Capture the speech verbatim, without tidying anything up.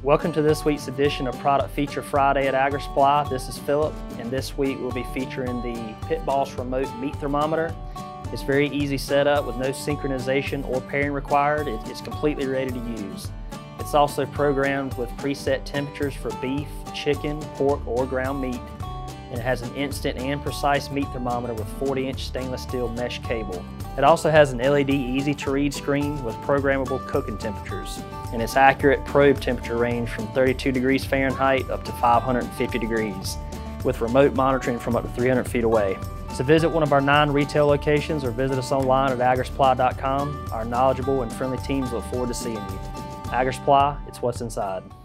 Welcome to this week's edition of Product Feature Friday at Agri Supply. This is Phillip, and this week we'll be featuring the Pitt remote meat thermometer. It's very easy setup with no synchronization or pairing required. It, it's completely ready to use. It's also programmed with preset temperatures for beef, chicken, pork, or ground meat. And it has an instant and precise meat thermometer with forty inch stainless steel mesh cable. It also has an L E D easy to read screen with programmable cooking temperatures. And its accurate probe temperature range from thirty-two degrees Fahrenheit up to five hundred fifty degrees, with remote monitoring from up to three hundred feet away. So visit one of our nine retail locations or visit us online at agri supply dot com. Our knowledgeable and friendly teams look forward to seeing you. Agri Supply, it's what's inside.